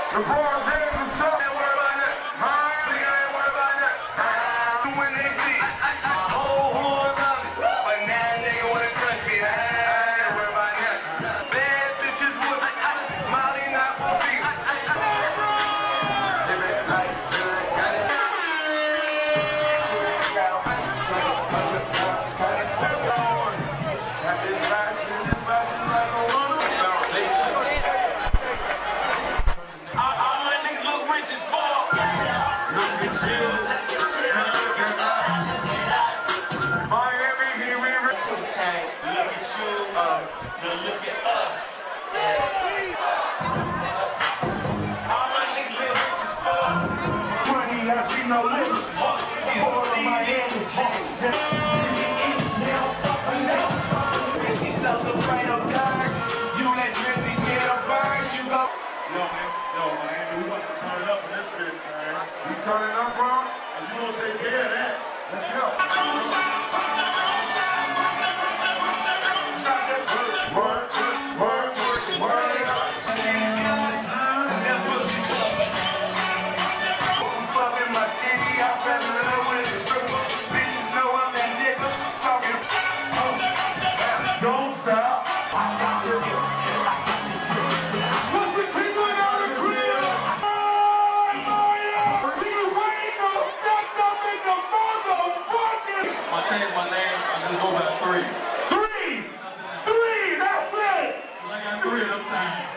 The boys ready to stop. Ain't worried about that. Huh? Nigga ain't worried about that. When they see whole horn of it. But now nigga wanna crush me. I ain't worried about that. Bad bitches with Molly not for me. No limits. Turn it up, bro. And you gonna take care of that. Let's go. Fucking my city, I fell in love with the stripper. Bitches know I'm that nigga. Talking. Don't stop. What's the people out of crib? My name, I just go by 3. 3! 3! That's it! I got 3 of them times.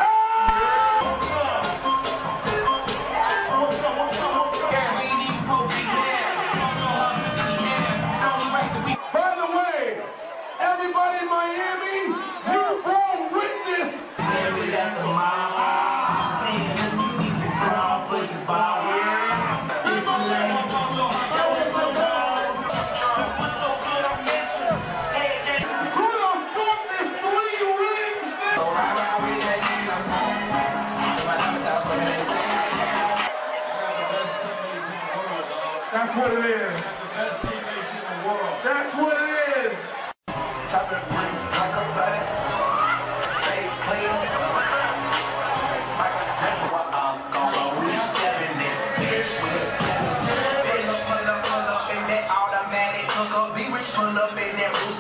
By the way, everybody in Miami, you're wrong with this! Maybe that's a mile. That's what it is. That's the best teammates in the world. That's what it is. Chopping bricks like a buddy. Stay clean. I'm gonna re-step in this bitch. Bitch, pull up in that automatic. Hook up, be rich, pull up in that roof.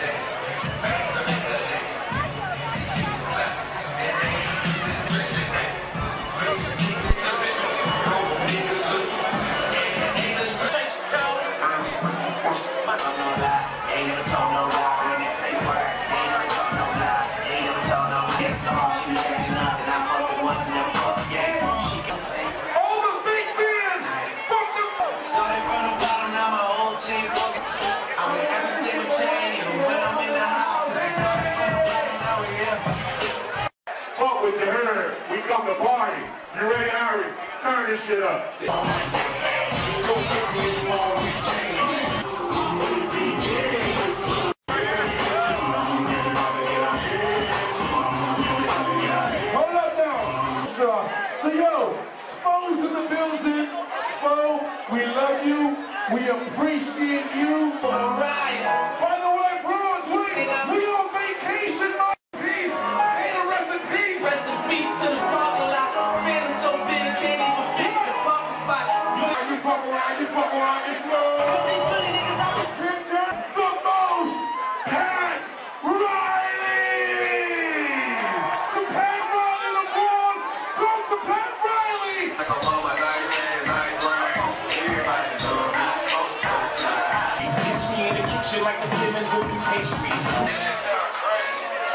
What you heard? We come to party. You ready, Harry? Turn this shit up. Hold up now. So yo, Spo's in the building. Spo, we love you. We appreciate you. Alright. By the way, Brunswick, we on vacation.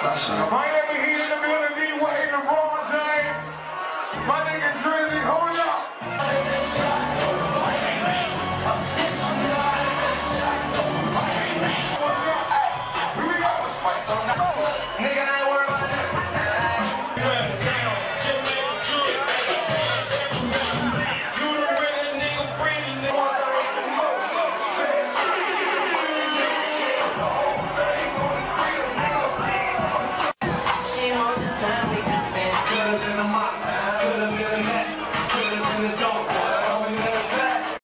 Miami Heat in the building, D-Wade, LeBron James, my nigga Drizzy, hold up.